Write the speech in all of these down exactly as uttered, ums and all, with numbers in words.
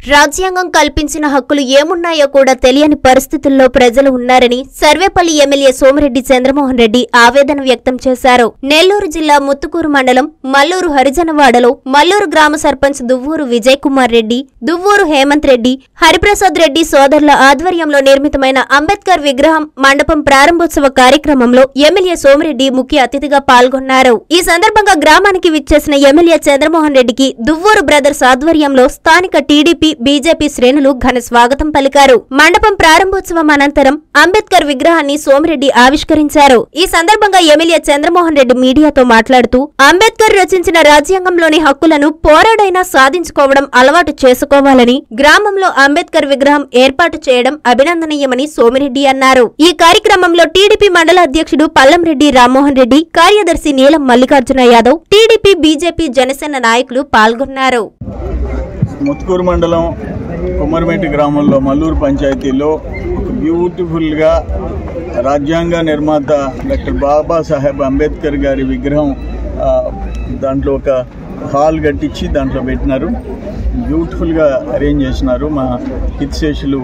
రాజ్యాంగం కల్పించిన హక్కులు ఏమున్నాయో కూడా తెలియని పరిస్థితుల్లో ప్రజలు ఉన్నారని సర్వేపల్లి ఎమ్మెల్యే సోమిరెడ్డి చంద్రమోహన్ రెడ్డి ఆవేదన వ్యక్తం చేశారు. నెల్లూరు జిల్లా ముత్తుకూరు మండలం మల్లూరు హరిజనవాడలో మల్లూరు గ్రామ సర్పంచ్ దువ్వూరు విజయ్ కుమార్ రెడ్డి, దువ్వూరు హేమంత్ రెడ్డి, హరిప్రసాద్ రెడ్డి సోదరుల ఆధ్వర్యంలో నిర్మితమైన అంబేద్కర్ విగ్రహం మండపం ప్రారంభోత్సవ కార్యక్రమంలో ఎమ్మెల్యే సోమిరెడ్డి ముఖ్య అతిథిగా పాల్గొన్నారు. ఈ సందర్భంగా గ్రామానికి విచ్చేసిన ఎమ్మెల్యే చంద్రమోహన్ రెడ్డికి దువ్వూరు బ్రదర్స్ ఆధ్వర్యంలో స్థానిక టీడీపీ బీజేపీ శ్రేణులు ఘన స్వాగతం పలికారు. మండపం ప్రారంభోత్సవం అనంతరం అంబేద్కర్ విగ్రహాన్ని సోమిరెడ్డి ఆవిష్కరించారు. ఈ సందర్భంగా ఎమ్మెల్యే చంద్రమోహన్ రెడ్డి మీడియాతో మాట్లాడుతూ అంబేద్కర్ రచించిన రాజ్యాంగంలోని హక్కులను పోరాడైనా సాధించుకోవడం అలవాటు చేసుకోవాలని, గ్రామంలో అంబేద్కర్ విగ్రహం ఏర్పాటు చేయడం అభినందనీయమని సోమిరెడ్డి అన్నారు. ఈ కార్యక్రమంలో టీడీపీ మండల అధ్యక్షుడు పల్లంరెడ్డి రామ్మోహన్ రెడ్డి, కార్యదర్శి నీలం మల్లికార్జున యాదవ్, టీడీపీ బీజేపీ జనసేన నాయకులు పాల్గొన్నారు. ముత్తుకూరు మండలం కుమ్మరిమెట్టి గ్రామంలో మల్లూరు పంచాయతీలో ఒక బ్యూటిఫుల్గా రాజ్యాంగ నిర్మాత డాక్టర్ బాబాసాహెబ్ అంబేద్కర్ గారి విగ్రహం దాంట్లో ఒక హాల్ కట్టించి దాంట్లో పెట్టినారు. బ్యూటిఫుల్గా అరేంజ్ చేసినారు. మా హితశేషులు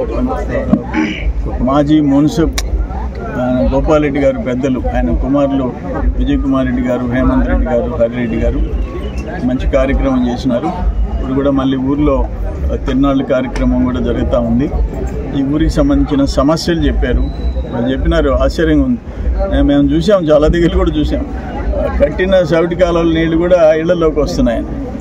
మాజీ మున్సిప్ గోపాలరెడ్డి గారు పెద్దలు, ఆయన కుమారులు విజయ్ కుమార్ రెడ్డి గారు, హేమంత్ రెడ్డి గారు, హరిరెడ్డి గారు మంచి కార్యక్రమం చేసినారు. ఇప్పుడు కూడా మళ్ళీ ఊర్లో తిరునాళ్ళ కార్యక్రమం కూడా జరుగుతూ ఉంది. ఈ ఊరికి సంబంధించిన సమస్యలు చెప్పారు. వాళ్ళు చెప్పినారు, ఆశ్చర్యంగా ఉంది. మేము చూసాం, చాలా దగ్గర కూడా చూసాం, కట్టిన సవిటి కాలాల నీళ్లు కూడా ఇళ్లలోకి వస్తున్నాయి.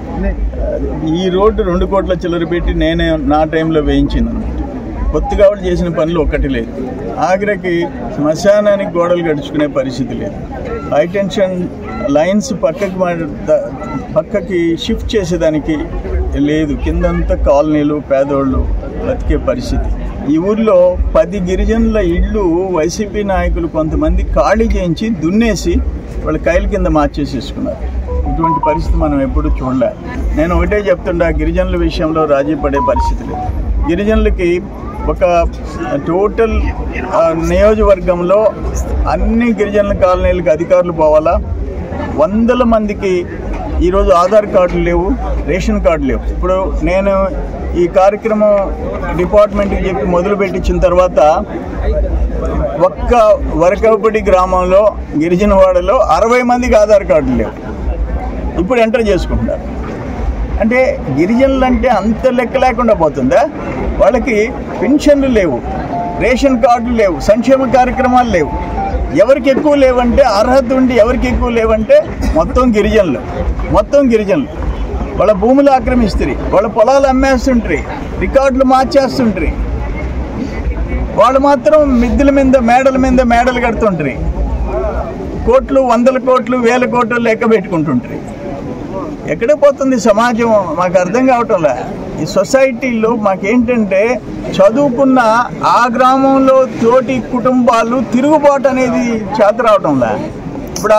ఈ రోడ్డు రెండు కోట్ల చిల్లర పెట్టి నేనే నా టైంలో వేయించింది అనమాట. కొత్తగా వాళ్ళు చేసిన పనులు ఒక్కటి లేదు. ఆఖరికి శ్మశానానికి గోడలు గడుచుకునే పరిస్థితి లేదు. హై టెన్షన్ లైన్స్ పక్కకి పక్కకి షిఫ్ట్ చేసేదానికి లేదు. కిందంతా కాలనీలు, పేదోళ్ళు బతికే పరిస్థితి. ఈ ఊర్లో పది గిరిజనుల ఇళ్ళు వైసీపీ నాయకులు కొంతమంది ఖాళీ చేయించి దున్నేసి వాళ్ళ కైలు కింద మార్చేసేసుకున్నారు. ఇటువంటి పరిస్థితి మనం ఎప్పుడూ చూడలే. నేను ఒకటే చెప్తుండా, గిరిజనుల విషయంలో రాజీ పడే పరిస్థితి లేదు. గిరిజనులకి ఒక టోటల్ నియోజకవర్గంలో అన్ని గిరిజనుల కాలనీలకు అధికారులు పోవాలా. వందల మందికి ఈరోజు ఆధార్ కార్డులు లేవు, రేషన్ కార్డు లేవు. ఇప్పుడు నేను ఈ కార్యక్రమం డిపార్ట్మెంట్కి చెప్పి మొదలు పెట్టించిన తర్వాత ఒక్క వరకపడి గ్రామంలో గిరిజనవాడలో అరవై మందికి ఆధార్ కార్డులు లేవు. ఇప్పుడు ఎంటర్ చేసుకుంటున్నారు. అంటే గిరిజనులు అంటే అంత లెక్క లేకుండా పోతుందా? వాళ్ళకి పెన్షన్లు లేవు, రేషన్ కార్డులు లేవు, సంక్షేమ కార్యక్రమాలు లేవు. ఎవరికి ఎక్కువ లేవంటే, అర్హత ఉండి ఎవరికి ఎక్కువ లేవంటే మొత్తం గిరిజనులు మొత్తం గిరిజనులు వాళ్ళ భూములు ఆక్రమిస్తారు, వాళ్ళ పొలాలు అమ్మేస్తుంటారు, రికార్డులు మార్చేస్తుంటారు. వాళ్ళు మాత్రం మిద్దెల మీద మేడల మీద మేడలు కడుతుంటారు. కోట్లు, వందల కోట్లు, వేల కోట్లు లెక్క పెట్టుకుంటుంటారు. ఎక్కడ పోతుంది సమాజం? మాకు అర్థం కావటంలే. ఈ సొసైటీలో మాకేంటంటే చదువుకున్న ఆ గ్రామంలో తోటి కుటుంబాలు తిరుగుబాటు అనేది చేత రావటంలే. ఇప్పుడు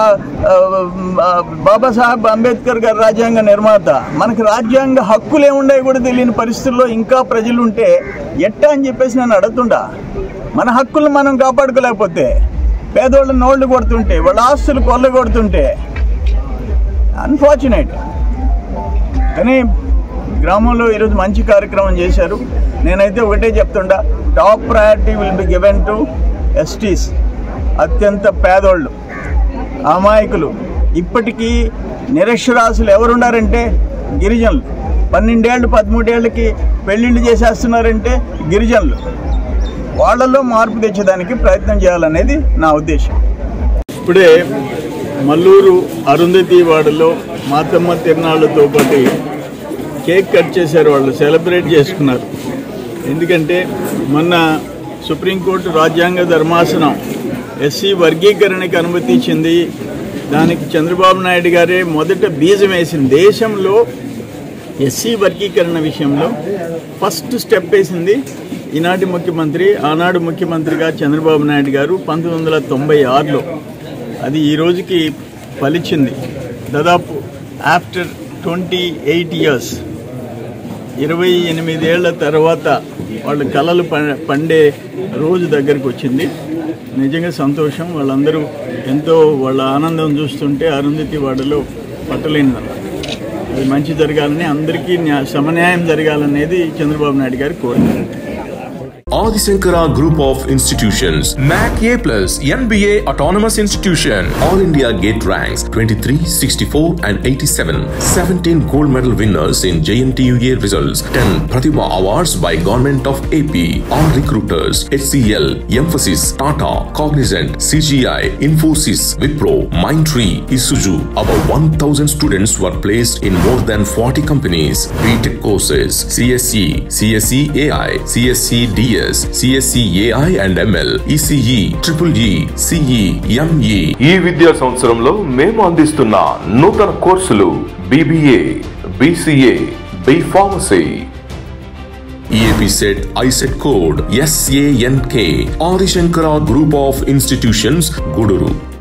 బాబాసాహెబ్ అంబేద్కర్ గారు రాజ్యాంగ నిర్మాత, మనకు రాజ్యాంగ హక్కులు ఏముండే కూడా తెలియని పరిస్థితుల్లో ఇంకా ప్రజలు ఉంటే ఎట్టా అని చెప్పేసి నేను అడుగుతుండా. మన హక్కులు మనం కాపాడుకోలేకపోతే, పేదోళ్ళ నోళ్లు కొడుతుంటే, వాళ్ళ ఆస్తులు కొల్ల కొడుతుంటే అన్ఫార్చునేట్. కానీ గ్రామంలో ఈరోజు మంచి కార్యక్రమం చేశారు. నేనైతే ఒకటే చెప్తుండా, top priority will be given to STs, అత్యంత పేదోళ్ళు, అమాయకులు. ఇప్పటికీ నిరక్షరాస్యులు ఎవరున్నారంటే గిరిజనులు. పన్నెండేళ్ళు పదమూడేళ్ళకి పెళ్ళిళ్ళు చేసేస్తున్నారంటే గిరిజనులు. వాళ్ళలో మార్పు తెచ్చేదానికి ప్రయత్నం చేయాలనేది నా ఉద్దేశం. ఇప్పుడే మల్లూరు అరుంధతి వాడలో మాతమ్మ తిరునాళ్ళతో పాటు కేక్ కట్ చేశారు. వాళ్ళు సెలబ్రేట్ చేసుకున్నారు. ఎందుకంటే మొన్న సుప్రీంకోర్టు రాజ్యాంగ ధర్మాసనం ఎస్సీ వర్గీకరణకి అనుమతి ఇచ్చింది. దానికి చంద్రబాబు నాయుడు గారే మొదట బీజం వేసింది. దేశంలో ఎస్సీ వర్గీకరణ విషయంలో ఫస్ట్ స్టెప్ వేసింది ఈనాటి ముఖ్యమంత్రి, ఆనాడు ముఖ్యమంత్రిగా చంద్రబాబు నాయుడు గారు పంతొమ్మిది వందల తొంభై ఆరులో. అది ఈ రోజుకి ఫలించింది. దాదాపు ఆఫ్టర్ ట్వంటీ ఎయిట్ ఇయర్స్ ఇరవై ఎనిమిదేళ్ల తర్వాత వాళ్ళ కళలు పండే రోజు దగ్గరికి వచ్చింది. నిజంగా సంతోషం. వాళ్ళందరూ ఎంతో వాళ్ళ ఆనందం చూస్తుంటే అరుంధతి వాడలో పట్టలేనిదన్నమాట. అది మంచి జరగాలని, అందరికీ న్యా- సమన్యాయం జరగాలనేది చంద్రబాబు నాయుడు గారి కోరిక. Adi Shankara Group of Institutions, M A C A plus, N B A Autonomous Institution, All India Gate ranks twenty-three, sixty-four and eighty-seven, seventeen gold medal winners in J N T U A results, ten Pratibha Awards by Government of A P, all recruiters, H C L, Emphasis, Tata, Cognizant, C G I, Infosys, Wipro, Mindtree, Isuzu. About one thousand students were placed in more than forty companies. B Tech courses, C S E, C S E A I, C S E D S, C S E A I and M L, E C E, Triple E, C E, M E. ఈ విద్యా సంవత్సరంలో మేము అందిస్తున్న నూతన కోర్సులు B B A, B C A, B Pharmacy. E A P set I set code S A N K. Adi Shankara Group of Institutions, Guduru.